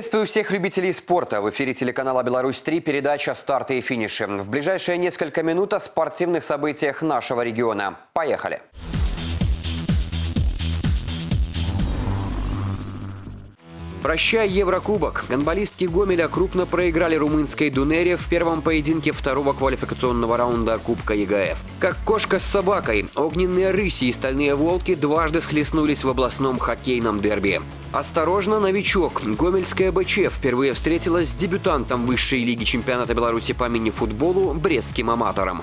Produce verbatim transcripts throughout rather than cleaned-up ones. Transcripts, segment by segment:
Приветствую всех любителей спорта. В эфире телеканала «Беларусь-три» передача «Старты и финиши». В ближайшие несколько минут о спортивных событиях нашего региона. Поехали! Прощай Еврокубок. Гандболистки Гомеля крупно проиграли румынской «Дунере» в первом поединке второго квалификационного раунда Кубка ЕГФ. Как кошка с собакой, огненные рыси и стальные волки дважды схлестнулись в областном хоккейном дерби. Осторожно, новичок. Гомельская БЧ впервые встретилась с дебютантом высшей лиги чемпионата Беларуси по мини-футболу брестским аматором.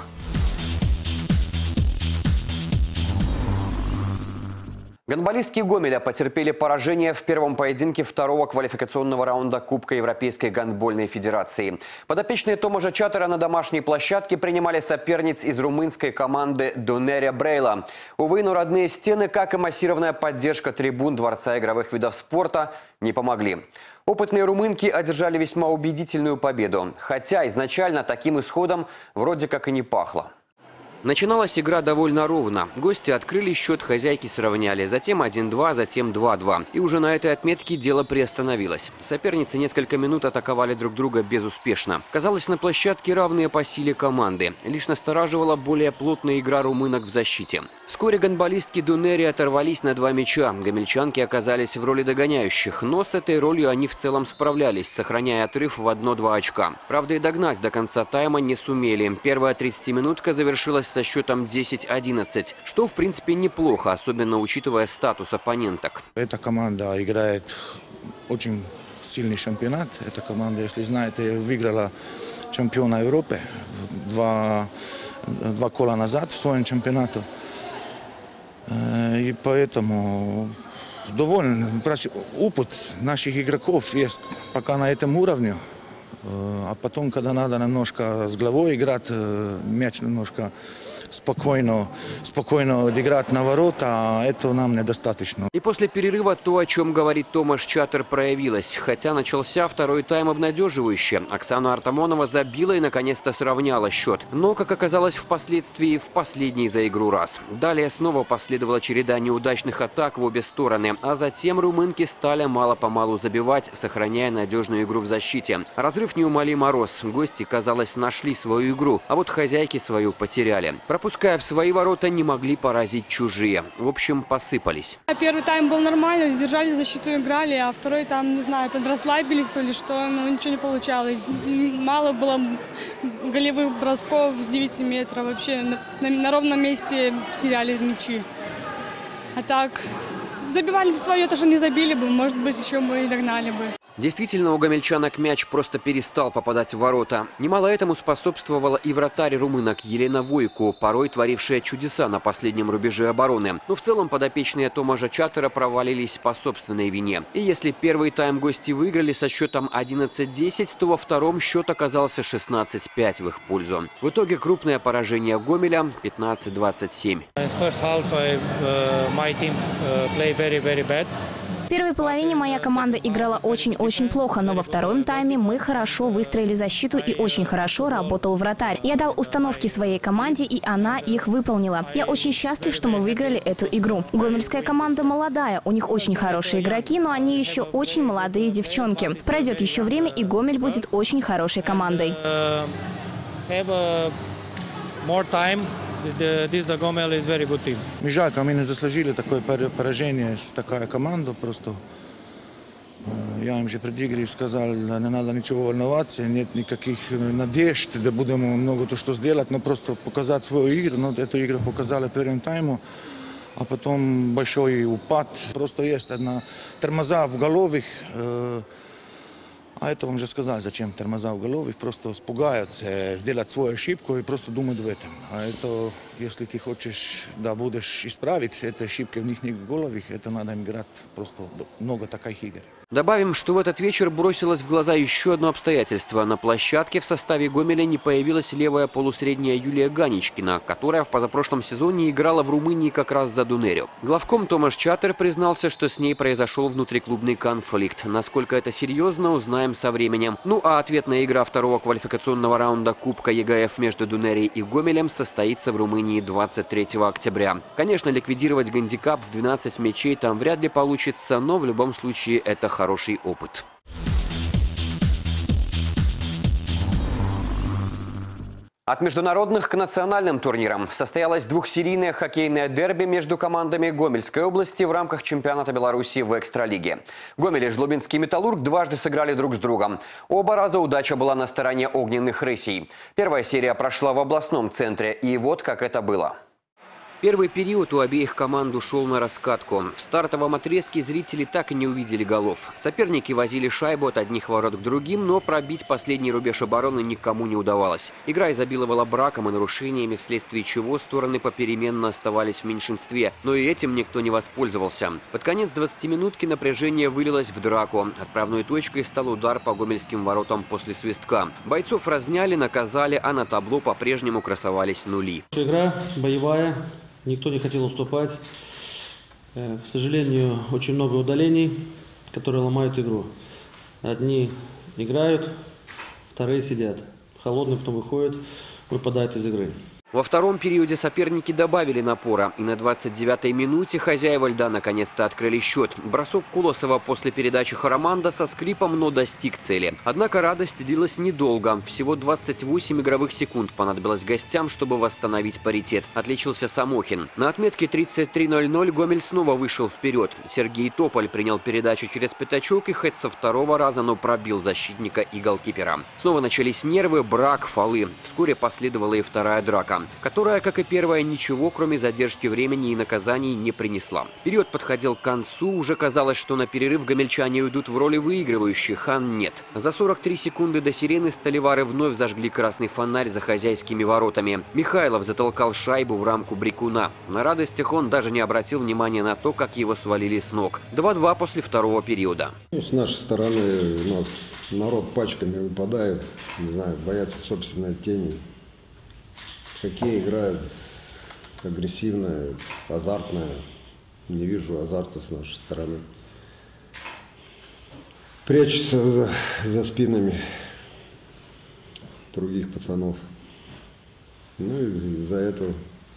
Гандболистки Гомеля потерпели поражение в первом поединке второго квалификационного раунда Кубка Европейской гандбольной федерации. Подопечные Томажа Чатера на домашней площадке принимали соперниц из румынской команды «Дунере Брейла». Увы, но родные стены, как и массированная поддержка трибун Дворца игровых видов спорта, не помогли. Опытные румынки одержали весьма убедительную победу, хотя изначально таким исходом вроде как и не пахло. Начиналась игра довольно ровно. Гости открыли счет, хозяйки сравняли. Затем один-два, затем два-два. И уже на этой отметке дело приостановилось. Соперницы несколько минут атаковали друг друга безуспешно. Казалось, на площадке равные по силе команды. Лишь настораживала более плотная игра румынок в защите. Вскоре гандболистки Дунери оторвались на два мяча. Гомельчанки оказались в роли догоняющих. Но с этой ролью они в целом справлялись, сохраняя отрыв в одно-два очка. Правда, и догнать до конца тайма не сумели. Первая тридцатиминутка завершилась со счетом десять одиннадцать, что в принципе неплохо, особенно учитывая статус оппоненток. Эта команда играет очень сильный чемпионат. Эта команда, если знаете, выиграла чемпиона Европы два, два кола назад в своем чемпионате. И поэтому довольно опыт наших игроков есть пока на этом уровне. А потом, когда надо немножко с головой играть, мяч немножко спокойно, спокойно играть на ворота, это нам недостаточно. И после перерыва то, о чем говорит Томаш Чатер, проявилось. Хотя начался второй тайм обнадеживающе. Оксана Артамонова забила и наконец-то сравняла счет. Но, как оказалось впоследствии, в последний за игру раз. Далее снова последовала череда неудачных атак в обе стороны. А затем румынки стали мало-помалу забивать, сохраняя надежную игру в защите. Разрыв неумолимо рос. Гости, казалось, нашли свою игру, а вот хозяйки свою потеряли. Пропуская в свои ворота, не могли поразить чужие. В общем, посыпались. Первый тайм был нормально, сдержали защиту, играли, а второй там, не знаю, подрасслабились то ли что, но ничего не получалось. Мало было голевых бросков с девяти метров, вообще на, на, на ровном месте теряли мячи. А так, забивали бы свое, то, что не забили бы, может быть, еще мы и догнали бы. Действительно, у гомельчанок мяч просто перестал попадать в ворота. Немало этому способствовала и вратарь румынок Елена Войко, порой творившая чудеса на последнем рубеже обороны. Но в целом подопечные Томажа Чатера провалились по собственной вине. И если первый тайм гости выиграли со счетом одиннадцать десять, то во втором счет оказался шестнадцать пять в их пользу. В итоге крупное поражение Гомеля пятнадцать двадцать семь. В первой половине моя команда играла очень-очень плохо, но во втором тайме мы хорошо выстроили защиту и очень хорошо работал вратарь. Я дал установки своей команде, и она их выполнила. Я очень счастлив, что мы выиграли эту игру. Гомельская команда молодая, у них очень хорошие игроки, но они еще очень молодые девчонки. Пройдет еще время, и Гомель будет очень хорошей командой. Ми жалко, ми не заслужили такое поражение с такой командой. Просто я им же пред игрой сказал, не надо ничего волноваться, нет никаких надежд, да будем много то что сделать, но просто показать свою игру. Но эту игру показали первым тайму, а потом большой упад. Просто есть одна тормоза в головах. А это вам же сказать, зачем тормоза в голове, просто испугаются сделать свою ошибку и просто думают в этом. А это, если ты хочешь, да, будешь исправить эти ошибки в них головах, это надо играть просто много таких игр. Добавим, что в этот вечер бросилось в глаза еще одно обстоятельство. На площадке в составе Гомеля не появилась левая полусредняя Юлия Ганичкина, которая в позапрошлом сезоне играла в Румынии как раз за Дунерю. Главком Томаш Чатер признался, что с ней произошел внутриклубный конфликт. Насколько это серьезно, узнаем со временем. Ну а ответная игра второго квалификационного раунда Кубка ЕГФ между Дунерей и Гомелем состоится в Румынии двадцать третьего октября. Конечно, ликвидировать гандикап в двенадцать мячей там вряд ли получится, но в любом случае это хороший опыт. От международных к национальным турнирам состоялось двухсерийное хоккейное дерби между командами Гомельской области в рамках чемпионата Беларуси в экстралиге. Гомель и Жлобинский «Металлург» дважды сыграли друг с другом. Оба раза удача была на стороне огненных рысей. Первая серия прошла в областном центре, и вот как это было. Первый период у обеих команд ушел на раскатку. В стартовом отрезке зрители так и не увидели голов. Соперники возили шайбу от одних ворот к другим, но пробить последний рубеж обороны никому не удавалось. Игра изобиловала браком и нарушениями, вследствие чего стороны попеременно оставались в меньшинстве. Но и этим никто не воспользовался. Под конец двадцатиминутки напряжение вылилось в драку. Отправной точкой стал удар по гомельским воротам после свистка. Бойцов разняли, наказали, а на табло по-прежнему красовались нули. Игра боевая. Никто не хотел уступать. К сожалению, очень много удалений, которые ломают игру. Одни играют, вторые сидят. Холодный, кто выходит, выпадает из игры. Во втором периоде соперники добавили напора. И на двадцать девятой минуте хозяева льда наконец-то открыли счет. Бросок Кулосова после передачи Хараманда со скрипом, но достиг цели. Однако радость длилась недолго. Всего двадцать восемь игровых секунд понадобилось гостям, чтобы восстановить паритет. Отличился Самохин. На отметке тридцать три ноль ноль Гомель снова вышел вперед. Сергей Тополь принял передачу через пятачок и хоть со второго раза, но пробил защитника и голкипера. Снова начались нервы, брак, фолы. Вскоре последовала и вторая драка, которая, как и первая, ничего, кроме задержки времени и наказаний, не принесла. Период подходил к концу, уже казалось, что на перерыв гомельчане уйдут в роли выигрывающих, а нет. За сорок три секунды до сирены столевары вновь зажгли красный фонарь за хозяйскими воротами. Михайлов затолкал шайбу в рамку Брикуна. На радостях он даже не обратил внимания на то, как его свалили с ног. два-два после второго периода. Ну, с нашей стороны у нас народ пачками выпадает, не знаю, боятся собственной тени. Хоккей играют агрессивно, азартно. Не вижу азарта с нашей стороны. Прячутся за, за спинами других пацанов. Ну и из-за этого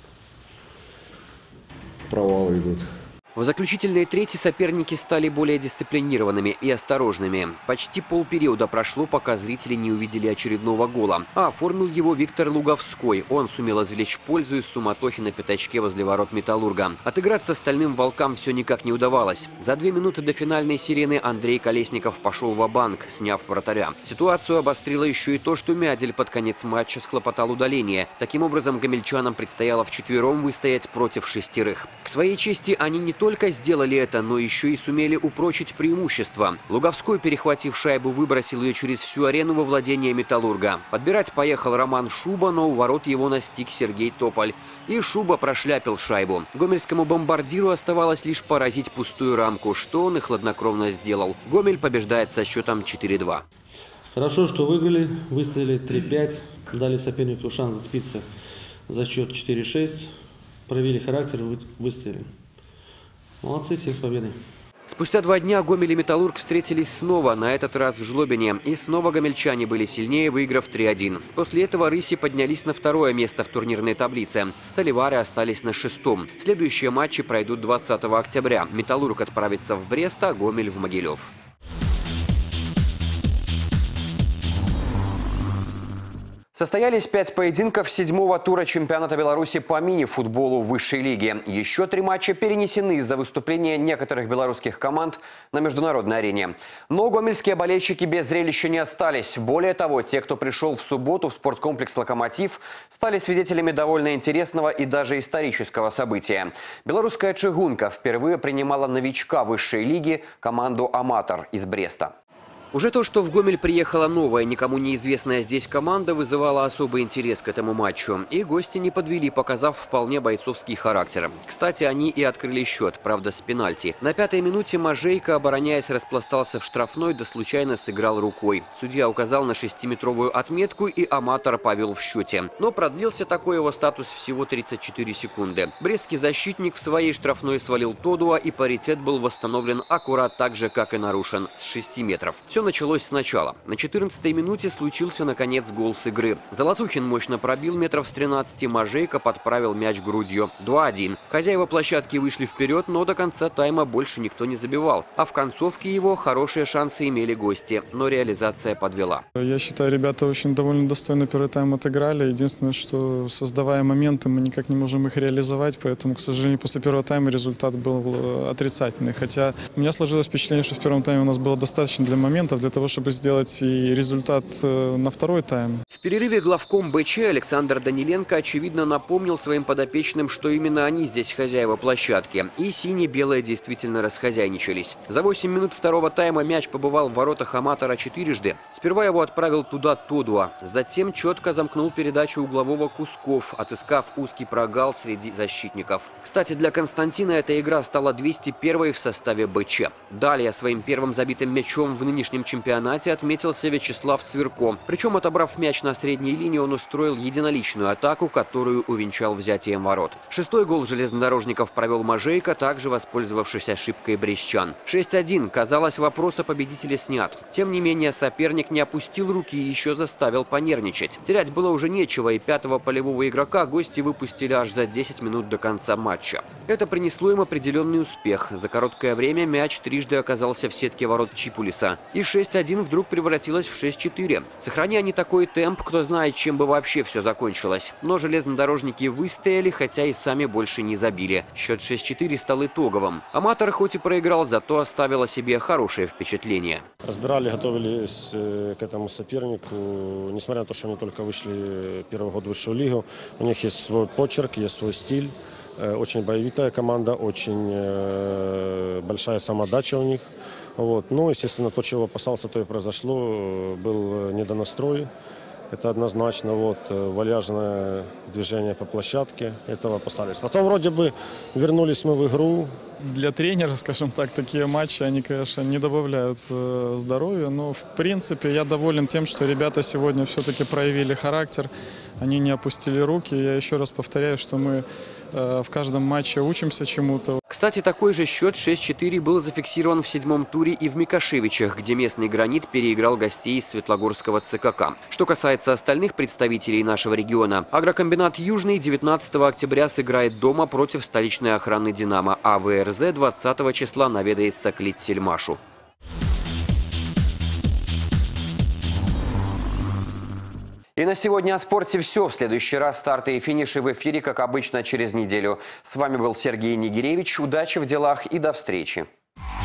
провалы идут. В заключительной трети соперники стали более дисциплинированными и осторожными. Почти полпериода прошло, пока зрители не увидели очередного гола. А оформил его Виктор Луговской. Он сумел извлечь пользу из суматохи на пятачке возле ворот «Металлурга». Отыграться стальным волкам все никак не удавалось. За две минуты до финальной сирены Андрей Колесников пошел ва-банк, сняв вратаря. Ситуацию обострило еще и то, что Мядель под конец матча схлопотал удаление. Таким образом, гомельчанам предстояло вчетвером выстоять против шестерых. К своей чести они не только только сделали это, но еще и сумели упрочить преимущество. Луговской, перехватив шайбу, выбросил ее через всю арену во владение «Металлурга». Подбирать поехал Роман Шуба, но у ворот его настиг Сергей Тополь. И Шуба прошляпил шайбу. Гомельскому бомбардиру оставалось лишь поразить пустую рамку, что он и хладнокровно сделал. Гомель побеждает со счетом четыре-два. Хорошо, что выиграли, выставили три-пять, дали сопернику шанс зацепиться за счет четыре-шесть, проявили характер, выставили. Молодцы, всем с победой. Спустя два дня Гомель и «Металлург» встретились снова, на этот раз в Жлобине. И снова гомельчане были сильнее, выиграв три-один. После этого рыси поднялись на второе место в турнирной таблице. Сталевары остались на шестом. Следующие матчи пройдут двадцатого октября. «Металлург» отправится в Брест, а Гомель в Могилев. Состоялись пять поединков седьмого тура чемпионата Беларуси по мини-футболу высшей лиги. Еще три матча перенесены из-за выступления некоторых белорусских команд на международной арене. Но гомельские болельщики без зрелища не остались. Более того, те, кто пришел в субботу в спорткомплекс «Локомотив», стали свидетелями довольно интересного и даже исторического события. Белорусская «Чыгунка» впервые принимала новичка высшей лиги, команду «Аматор» из Бреста. Уже то, что в Гомель приехала новая, никому неизвестная здесь команда, вызывало особый интерес к этому матчу. И гости не подвели, показав вполне бойцовский характер. Кстати, они и открыли счет, правда с пенальти. На пятой минуте Мажейко, обороняясь, распластался в штрафной, да случайно сыграл рукой. Судья указал на шестиметровую отметку, и «Аматор» повел в счете. Но продлился такой его статус всего тридцать четыре секунды. Брестский защитник в своей штрафной свалил Тодуа, и паритет был восстановлен аккурат так же, как и нарушен, с шести метров. Все началось сначала. На четырнадцатой минуте случился, наконец, гол с игры. Золотухин мощно пробил метров с тринадцати, Можейко подправил мяч грудью. два один. Хозяева площадки вышли вперед, но до конца тайма больше никто не забивал. А в концовке его хорошие шансы имели гости, но реализация подвела. Я считаю, ребята очень довольно достойно первый тайм отыграли. Единственное, что создавая моменты, мы никак не можем их реализовать, поэтому, к сожалению, после первого тайма результат был отрицательный. Хотя у меня сложилось впечатление, что в первом тайме у нас было достаточно для моментов, для того, чтобы сделать и результат на второй тайм. В перерыве главком БЧ Александр Даниленко очевидно напомнил своим подопечным, что именно они здесь хозяева площадки. И сине-белые действительно расхозяйничались. За восемь минут второго тайма мяч побывал в воротах Аматора четырежды. Сперва его отправил туда Тодуа. Затем четко замкнул передачу углового Кусков, отыскав узкий прогал среди защитников. Кстати, для Константина эта игра стала двести первой в составе БЧ. Далее своим первым забитым мячом в нынешнем чемпионате отметился Вячеслав Цверко. Причем, отобрав мяч на средней линии, он устроил единоличную атаку, которую увенчал взятием ворот. Шестой гол железнодорожников провел Можейко, также воспользовавшись ошибкой брестчан. шесть один. Казалось, вопрос о победителе снят. Тем не менее, соперник не опустил руки и еще заставил понервничать. Терять было уже нечего, и пятого полевого игрока гости выпустили аж за десять минут до конца матча. Это принесло им определенный успех. За короткое время мяч трижды оказался в сетке ворот Чипулиса. И шесть один вдруг превратилось в шесть четыре. Сохраняя не такой темп, кто знает, чем бы вообще все закончилось. Но железнодорожники выстояли, хотя и сами больше не забили. Счет шесть четыре стал итоговым. Аматор хоть и проиграл, зато оставил о себе хорошее впечатление. Разбирали, готовились к этому сопернику. Несмотря на то, что они только вышли первый год в высшую лигу, у них есть свой почерк, есть свой стиль. Очень боевитая команда, очень большая самоотдача у них. Вот. Ну, естественно, то, чего опасался, то и произошло. Был недонастрой. Это однозначно. Вот, вальяжное движение по площадке. Этого опасались. Потом вроде бы вернулись мы в игру. Для тренера, скажем так, такие матчи, они, конечно, не добавляют э, здоровья, но, в принципе, я доволен тем, что ребята сегодня все-таки проявили характер, они не опустили руки. Я еще раз повторяю, что мы э, в каждом матче учимся чему-то. Кстати, такой же счет шесть четыре был зафиксирован в седьмом туре и в Микошевичах, где местный «Гранит» переиграл гостей из Светлогорского ЦКК. Что касается остальных представителей нашего региона, агрокомбинат «Южный» девятнадцатого октября сыграет дома против столичной охраны «Динамо», а ВРЗ двадцатого числа наведается к Литсельмашу. И на сегодня о спорте все. В следующий раз старты и финиши в эфире, как обычно, через неделю. С вами был Сергей Нигиревич. Удачи в делах и до встречи.